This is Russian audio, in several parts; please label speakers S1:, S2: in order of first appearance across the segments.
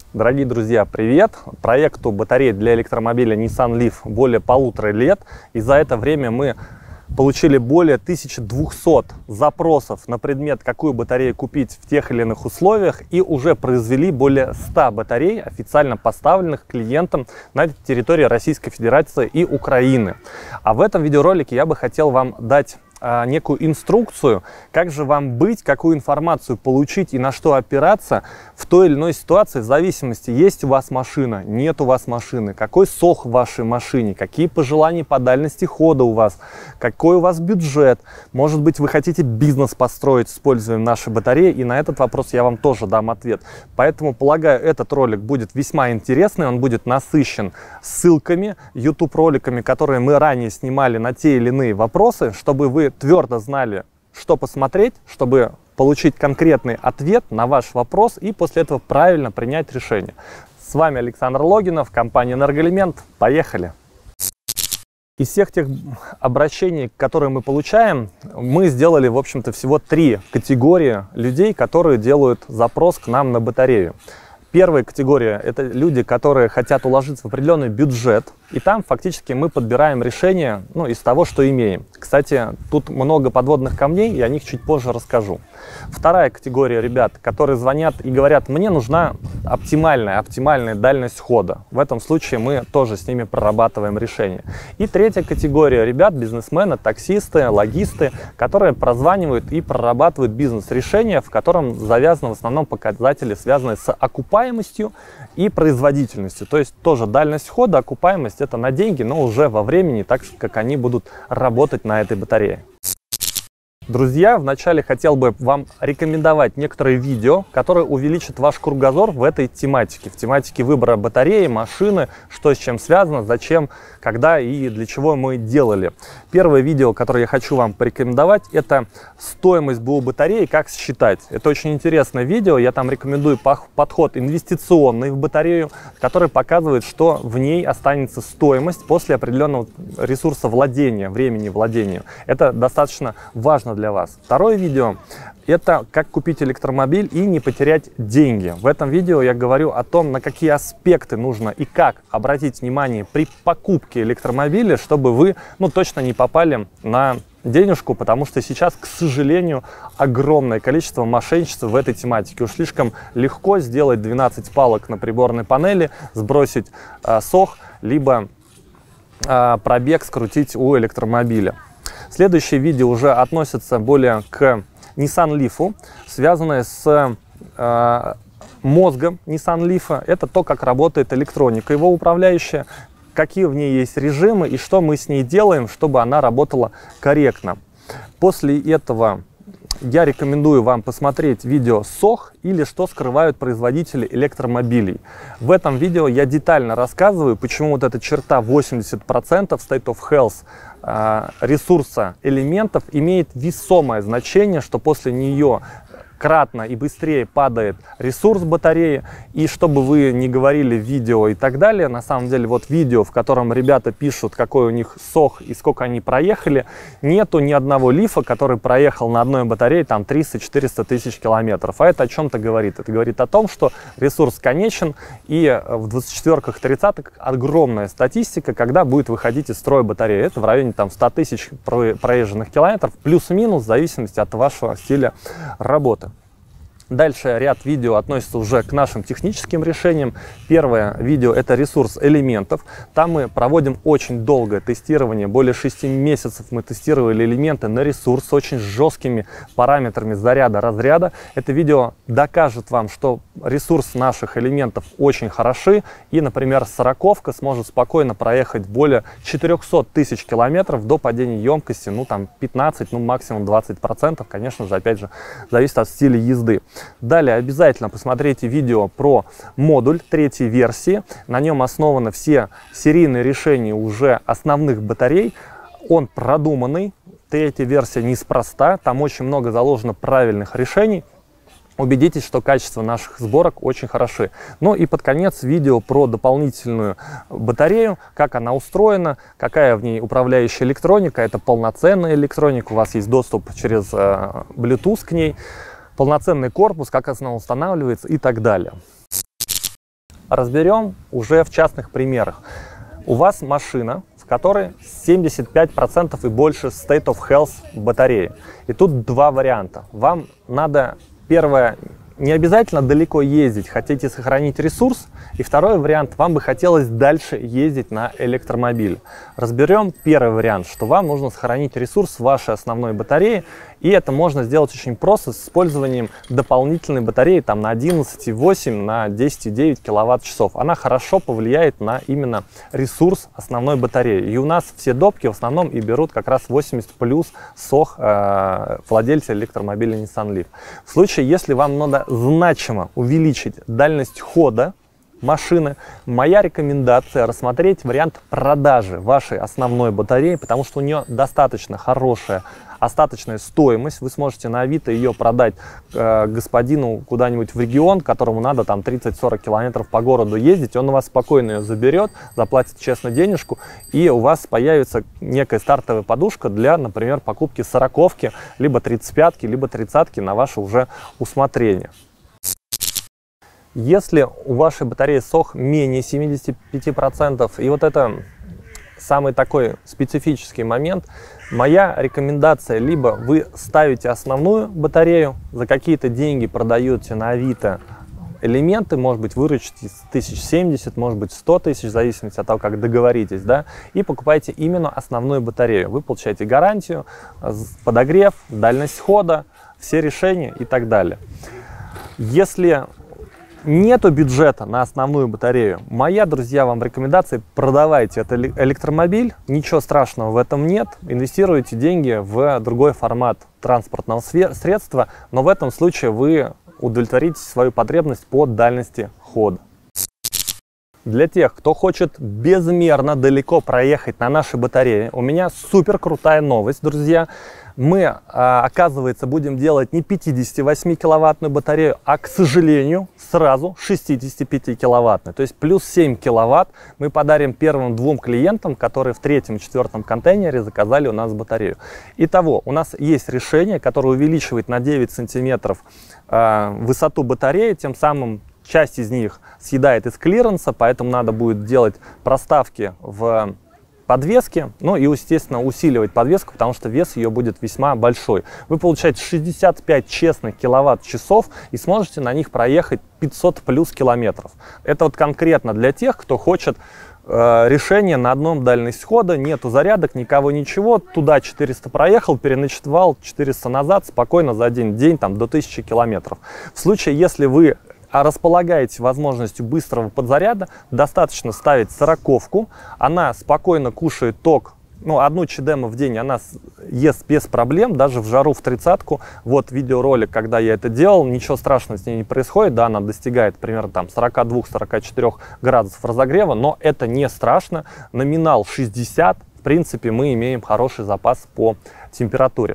S1: Дорогие друзья, привет! Проекту батареи для электромобиля Nissan Leaf более 1,5 лет. И за это время мы получили более 1200 запросов на предмет, какую батарею купить в тех или иных условиях, и уже произвели более 100 батарей, официально поставленных клиентам на территории Российской Федерации и Украины. А в этом видеоролике я бы хотел вам дать некую инструкцию, как же вам быть, какую информацию получить и на что опираться в той или иной ситуации, в зависимости, есть у вас машина, нет у вас машины, какой СОХ в вашей машине, какие пожелания по дальности хода у вас, какой у вас бюджет, может быть, вы хотите бизнес построить, используя наши батареи, и на этот вопрос я вам тоже дам ответ. Поэтому, полагаю, этот ролик будет весьма интересный, он будет насыщен ссылками, YouTube-роликами, которые мы ранее снимали на те или иные вопросы, чтобы вы твердо знали, что посмотреть, чтобы получить конкретный ответ на ваш вопрос и после этого правильно принять решение. С вами Александр Логинов, компания «Энергоэлемент». Поехали! Из всех тех обращений, которые мы получаем, мы сделали, в общем-то, всего 3 категории людей, которые делают запрос к нам на батарею. Первая категория – это люди, которые хотят уложиться в определенный бюджет, и там фактически мы подбираем решение из того, что имеем. Кстати, тут много подводных камней, и о них чуть позже расскажу. Вторая категория ребят, которые звонят и говорят: мне нужна оптимальная дальность хода. В этом случае мы тоже с ними прорабатываем решение. И третья категория ребят, бизнесмены, таксисты, логисты, которые прозванивают и прорабатывают бизнес-решения, в котором завязаны в основном показатели, связанные с окупаемостью и производительностью. То есть тоже дальность хода, окупаемость — это на деньги, но уже во времени, так как они будут работать на этой батарее. Друзья, вначале хотел бы вам рекомендовать некоторые видео, которые увеличат ваш кругозор в этой тематике. В тематике выбора батареи, машины, что с чем связано, зачем, когда и для чего мы делали. Первое видео, которое я хочу вам порекомендовать, это стоимость БУ батареи, как считать. Это очень интересное видео, я там рекомендую подход инвестиционный в батарею, который показывает, что в ней останется стоимость после определенного ресурса владения, времени владения. Это достаточно важно для вас. Второе видео — это как купить электромобиль и не потерять деньги. В этом видео я говорю о том, на какие аспекты нужно и как обратить внимание при покупке электромобиля, чтобы вы точно не попали на денежку, потому что сейчас, к сожалению, огромное количество мошенничества в этой тематике. Уж слишком легко сделать 12 палок на приборной панели, сбросить СОХ, либо пробег скрутить у электромобиля. Следующее видео уже относится более к Nissan Leaf, связанное с мозгом Nissan Leaf. Это то, как работает электроника его управляющая, какие в ней есть режимы и что мы с ней делаем, чтобы она работала корректно. После этого я рекомендую вам посмотреть видео СОХ или что скрывают производители электромобилей. В этом видео я детально рассказываю, почему вот эта черта 80% State of Health ресурса элементов имеет весомое значение, что после нее кратно и быстрее падает ресурс батареи. И чтобы вы не говорили в видео и так далее, на самом деле вот видео, в котором ребята пишут, какой у них СОХ и сколько они проехали, нету ни одного лифа, который проехал на одной батарее там 300-400 тысяч километров. А это о чем-то говорит. Это говорит о том, что ресурс конечен, и в 24-ках, 30-х огромная статистика, когда будет выходить из строя батарея. Это в районе там 100 тысяч проезженных километров, плюс-минус, в зависимости от вашего стиля работы. Дальше ряд видео относится уже к нашим техническим решениям. Первое видео — это ресурс элементов. Там мы проводим очень долгое тестирование. Более 6 месяцев мы тестировали элементы на ресурс с очень жесткими параметрами заряда, разряда. Это видео докажет вам, что ресурс наших элементов очень хороши. И, например, 40-ка сможет спокойно проехать более 400 тысяч километров до падения емкости, там 15, максимум 20%. Конечно же, опять же, зависит от стиля езды. Далее обязательно посмотрите видео про модуль 3-й версии. На нем основаны все серийные решения уже основных батарей. Он продуманный. 3-я версия неспроста. Там очень много заложено правильных решений. Убедитесь, что качество наших сборок очень хороши. Ну и под конец видео про дополнительную батарею, как она устроена, какая в ней управляющая электроника. Это полноценная электроника, у вас есть доступ через Bluetooth к ней, полноценный корпус, как она устанавливается и так далее. Разберем уже в частных примерах. У вас машина, в которой 75% и больше state of health батареи. И тут два варианта. Вам надо, первое, не обязательно далеко ездить, хотите сохранить ресурс. И второй вариант, вам бы хотелось дальше ездить на электромобиле. Разберем первый вариант, что вам нужно сохранить ресурс вашей основной батареи. И это можно сделать очень просто с использованием дополнительной батареи там, на 11,8, на 10,9 киловатт-часов. Она хорошо повлияет на именно ресурс основной батареи. И у нас все допки в основном и берут как раз 80 плюс СОХ владельца электромобиля Nissan Leaf. В случае, если вам надо значимо увеличить дальность хода машины, моя рекомендация рассмотреть вариант продажи вашей основной батареи, потому что у нее достаточно хорошая остаточная стоимость. Вы сможете на Авито ее продать господину куда-нибудь в регион, которому надо там 30-40 километров по городу ездить, он у вас спокойно ее заберет, заплатит честно денежку, и у вас появится некая стартовая подушка для, например, покупки 40-ки, либо 35-ки, либо 30-ки на ваше уже усмотрение. Если у вашей батареи СОХ менее 75%, и вот это самый такой специфический момент, моя рекомендация: либо вы ставите основную батарею, за какие-то деньги продаете на Авито элементы, может быть, выручите 1070, может быть, 100 тысяч, в зависимости от того, как договоритесь, да, и покупаете именно основную батарею. Вы получаете гарантию, подогрев, дальность хода, все решения и так далее. Если нету бюджета на основную батарею, моя, друзья, вам рекомендация: продавайте этот электромобиль, ничего страшного в этом нет, инвестируйте деньги в другой формат транспортного средства, но в этом случае вы удовлетворите свою потребность по дальности хода. Для тех, кто хочет безмерно далеко проехать на нашей батарее, у меня супер крутая новость, друзья. Мы, оказывается, будем делать не 58-киловаттную батарею, а, к сожалению, сразу 65-киловаттную. То есть плюс 7 киловатт мы подарим первым двум клиентам, которые в 3-м и 4-м контейнере заказали у нас батарею. Итого, у нас есть решение, которое увеличивает на 9 сантиметров высоту батареи, тем самым часть из них съедает из клиренса, поэтому надо будет делать проставки в подвеске, ну и, естественно, усиливать подвеску, потому что вес ее будет весьма большой. Вы получаете 65 честных киловатт-часов и сможете на них проехать 500 плюс километров. Это вот конкретно для тех, кто хочет решение на одном дальность хода, нету зарядок, никого, ничего, туда 400 проехал, переночевал, 400 назад, спокойно за один день там до 1000 километров. В случае, если вы располагаете возможностью быстрого подзаряда, достаточно ставить 40-ку, она спокойно кушает ток, ну, одну ЧДМ в день она ест без проблем, даже в жару в 30-ку. Вот видеоролик, когда я это делал, ничего страшного с ней не происходит, да, она достигает примерно там 42-44 градусов разогрева, но это не страшно, номинал 60, в принципе, мы имеем хороший запас по температуре.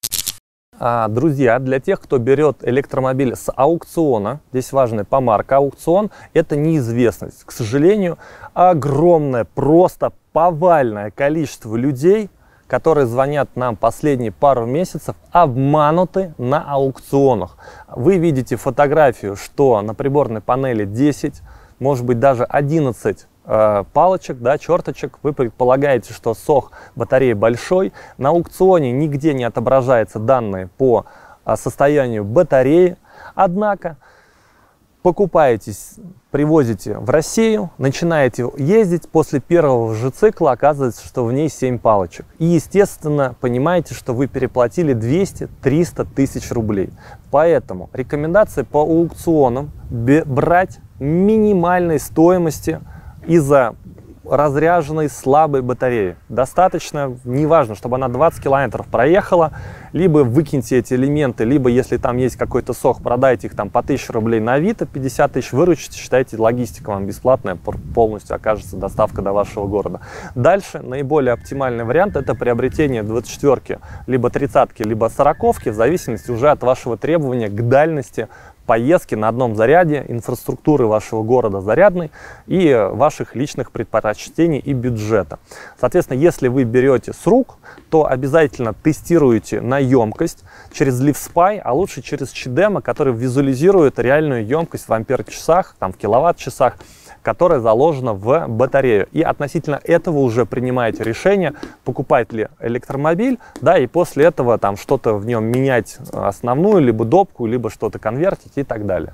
S1: Друзья, для тех, кто берет электромобиль с аукциона, здесь важная помарка: аукцион – это неизвестность. К сожалению, огромное, просто повальное количество людей, которые звонят нам последние пару месяцев, обмануты на аукционах. Вы видите фотографию, что на приборной панели 10, может быть даже 11 палочек, да, черточек. Вы предполагаете, что СОХ батареи большой. На аукционе нигде не отображаются данные по состоянию батареи. Однако покупаетесь, привозите в Россию, начинаете ездить, после первого же цикла оказывается, что в ней 7 палочек. И, естественно, понимаете, что вы переплатили 200-300 тысяч рублей. Поэтому рекомендация по аукционам: брать минимальной стоимости из-за разряженной слабой батареи. Достаточно, неважно, чтобы она 20 километров проехала, либо выкиньте эти элементы, либо, если там есть какой-то СОХ, продайте их там по 1000 рублей на Авито, 50 тысяч выручите, считайте, логистика вам бесплатная, полностью окажется доставка до вашего города. Дальше наиболее оптимальный вариант — это приобретение 24-ки, либо 30-ки, либо 40-ки, в зависимости уже от вашего требования к дальности поездки на одном заряде, инфраструктуры вашего города зарядной и ваших личных предпочтений и бюджета. Соответственно, если вы берете с рук, то обязательно тестируете на емкость через LiveSpy, а лучше через ЧДМ, который визуализирует реальную емкость в ампер-часах, там, в киловатт-часах. которая заложена в батарею. И относительно этого уже принимаете решение, покупать ли электромобиль, да, и после этого там что-то в нем менять, основную, либо допку, либо что-то конвертить и так далее.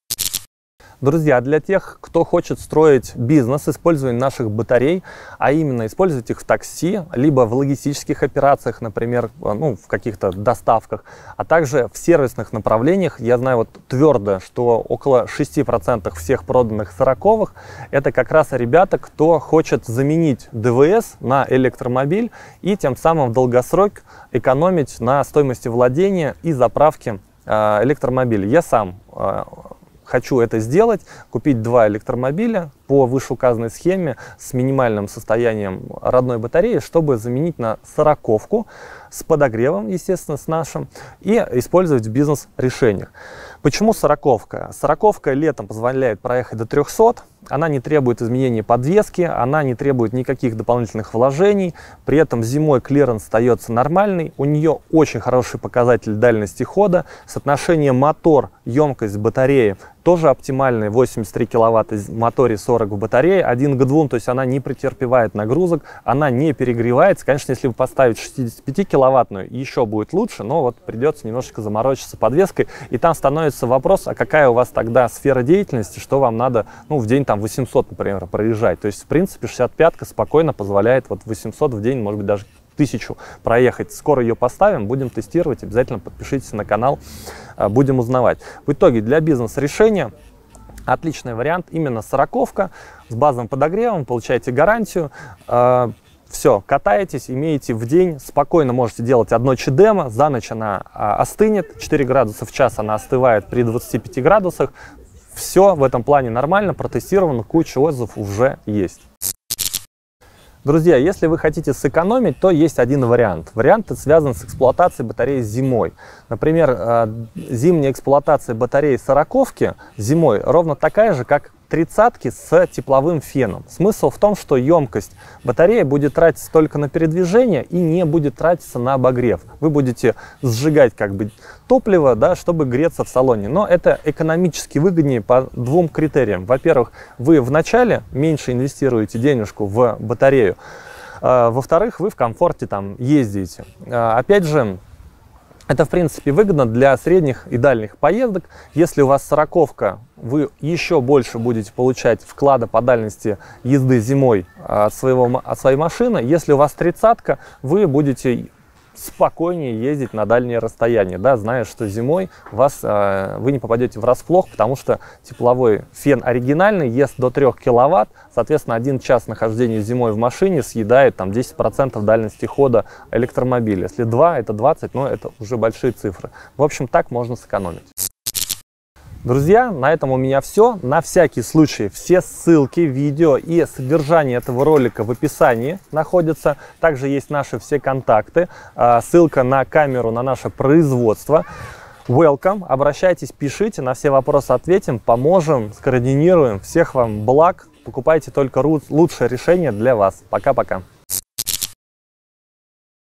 S1: Друзья, для тех, кто хочет строить бизнес, использование наших батарей, а именно использовать их в такси, либо в логистических операциях, например, в каких-то доставках, а также в сервисных направлениях, я знаю вот твердо, что около 6% всех проданных 40-х это как раз ребята, кто хочет заменить ДВС на электромобиль и тем самым в долгосрок экономить на стоимости владения и заправки электромобиля. Я сам хочу это сделать, купить 2 электромобиля по вышеуказанной схеме с минимальным состоянием родной батареи, чтобы заменить на 40-ку с подогревом, естественно, с нашим, и использовать в бизнес-решениях. Почему 40-ка? 40-ка летом позволяет проехать до 300, она не требует изменения подвески, она не требует никаких дополнительных вложений, при этом зимой клиренс остается нормальный, у нее очень хороший показатель дальности хода, соотношение мотор-емкость батареи тоже оптимальный, 83 киловатта в моторе, 40 в батарее, 1 к 2, то есть она не претерпевает нагрузок, она не перегревается. Конечно, если вы поставите 65-киловаттную, еще будет лучше, но вот придется немножечко заморочиться подвеской, и там становится вопрос, а какая у вас тогда сфера деятельности, что вам надо, в день там 800, например, проезжать. То есть, в принципе, 65-ка спокойно позволяет вот 800 в день, может быть, даже 1000 проехать. Скоро ее поставим, будем тестировать, обязательно подпишитесь на канал, будем узнавать. В итоге для бизнес-решения отличный вариант именно 40-ка с базовым подогревом, получаете гарантию. Все, катаетесь, имеете в день, спокойно можете делать одно ЧДЭМО, за ночь она остынет, 4 градуса в час она остывает при 25 градусах. Все в этом плане нормально, протестировано, куча отзывов уже есть. Друзья, если вы хотите сэкономить, то есть один вариант. Вариант связан с эксплуатацией батареи зимой. Например, зимняя эксплуатация батареи 40-ки зимой ровно такая же, как 30-ки с тепловым феном. Смысл в том, что емкость батареи будет тратиться только на передвижение и не будет тратиться на обогрев. Вы будете сжигать топливо, да, чтобы греться в салоне. Но это экономически выгоднее по 2 критериям. Во-первых, вы вначале меньше инвестируете денежку в батарею. Во-вторых, вы в комфорте там ездите. Опять же, это, в принципе, выгодно для средних и дальних поездок. Если у вас 40-ка, вы еще больше будете получать вклада по дальности езды зимой от своей машины. Если у вас 30-ка, вы будете спокойнее ездить на дальние расстояния, да, зная, что зимой вы не попадете врасплох, потому что тепловой фен оригинальный ест до 3 киловатт, соответственно, 1 час нахождения зимой в машине съедает там 10% дальности хода электромобиля. Если 2, это 20, но это уже большие цифры. В общем, так можно сэкономить. Друзья, на этом у меня все. На всякий случай все ссылки, видео и содержание этого ролика в описании находятся. Также есть наши все контакты, ссылка на камеру, на наше производство. Welcome, обращайтесь, пишите, на все вопросы ответим, поможем, скоординируем. Всех вам благ, покупайте только лучшее решение для вас. Пока-пока.